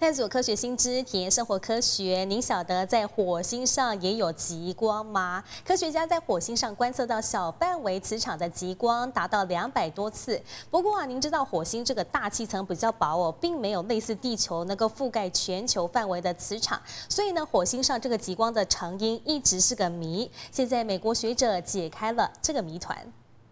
探索科学新知，体验生活科学。您晓得在火星上也有极光吗？科学家在火星上观测到小范围磁场的极光达到200多次。不过您知道火星这个大气层比较薄哦，并没有类似地球能够覆盖全球范围的磁场，所以呢，火星上这个极光的成因一直是个谜。现在美国学者解开了这个谜团。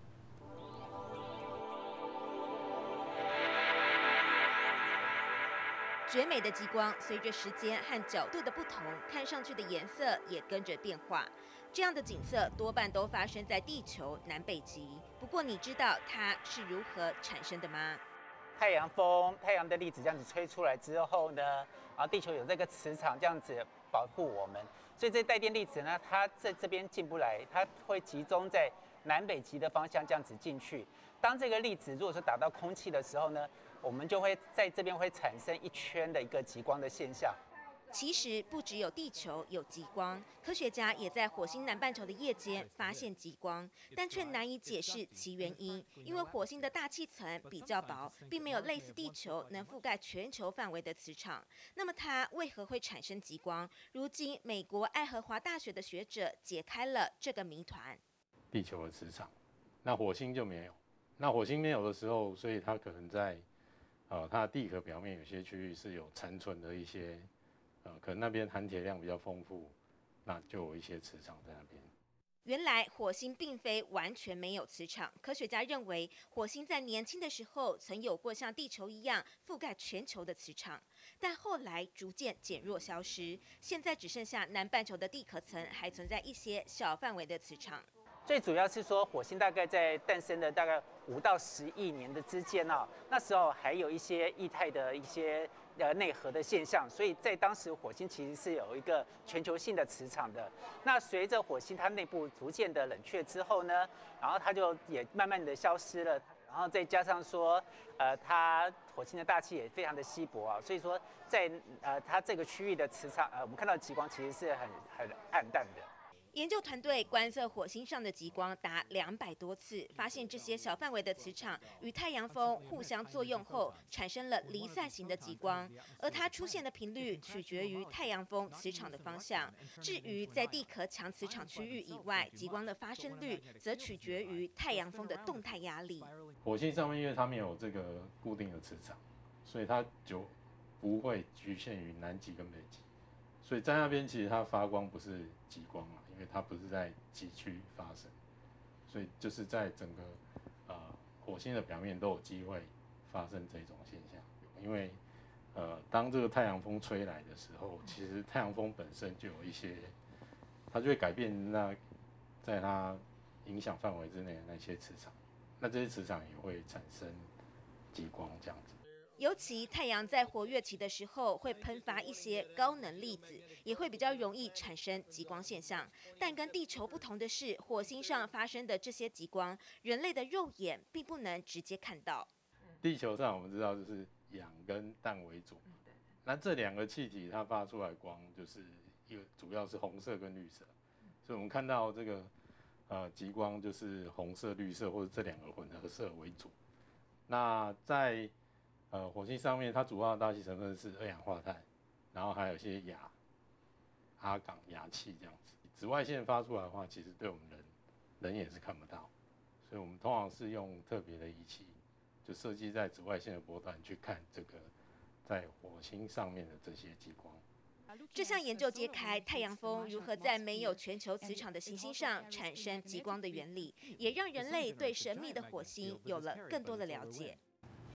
绝美的极光随着时间和角度的不同，看上去的颜色也跟着变化。这样的景色多半都发生在地球南北极。不过，你知道它是如何产生的吗？ 太阳风、太阳的粒子这样子吹出来之后呢，然后地球有这个磁场这样子保护我们，所以这带电粒子呢，它在这边进不来，它会集中在南北极的方向这样子进去。当这个粒子如果说打到空气的时候呢，我们就会在这边会产生一圈的一个极光的现象。 其实不只有地球有极光，科学家也在火星南半球的夜间发现极光，但却难以解释其原因。因为火星的大气层比较薄，并没有类似地球能覆盖全球范围的磁场。那么它为何会产生极光？如今美国爱荷华大学的学者解开了这个谜团。 地球的磁场，那火星就没有。那火星没有的时候，所以它可能在它的地壳表面有些区域是有残存的一些。 可能那边含铁量比较丰富，那就有一些磁场在那边。 原来火星并非完全没有磁场，科学家认为火星在年轻的时候曾有过像地球一样覆盖全球的磁场，但后来逐渐减弱消失，现在只剩下南半球的地壳层还存在一些小范围的磁场。 最主要是说，火星大概在诞生的大概5到10亿年的之间啊，那时候还有一些液态的一些内核的现象，所以在当时火星其实是有一个全球性的磁场的。那随着火星它内部逐渐的冷却之后呢，然后它就也慢慢的消失了，然后再加上说，它火星的大气也非常的稀薄啊，所以说在它这个区域的磁场，我们看到极光其实是很暗淡的。 研究团队观测火星上的极光达200多次，发现这些小范围的磁场与太阳风互相作用后，产生了离散型的极光，而它出现的频率取决于太阳风磁场的方向。至于在地壳强磁场区域以外，极光的发生率则取决于太阳风的动态压力。 火星上面因为它没有这个固定的磁场，所以它就不会局限于南极跟北极。 所以在那边其实它发光不是极光啊，因为它不是在极区发生，所以就是在整个火星的表面都有机会发生这种现象。因为当这个太阳风吹来的时候，其实太阳风本身就有一些，它就会改变在它影响范围之内的那些磁场，那这些磁场也会产生极光这样子。 尤其太阳在活跃期的时候，会喷发一些高能粒子，也会比较容易产生极光现象。但跟地球不同的是，火星上发生的这些极光，人类的肉眼并不能直接看到。 地球上我们知道就是氧跟氮为主，那这2个气体它发出来光就是主要是红色跟绿色，所以我们看到这个极光就是红色、绿色或者这2个混合色为主。那在火星上面，它主要的大气成分是2氧化碳，然后还有一些氩、阿港、氩气这样子。紫外线发出来的话，其实对我们人也是看不到，所以我们通常是用特别的仪器，就设计在紫外线的波段去看这个在火星上面的这些极光。 这项研究揭开太阳风如何在没有全球磁场的行星上产生极光的原理，也让人类对神秘的火星有了更多的了解。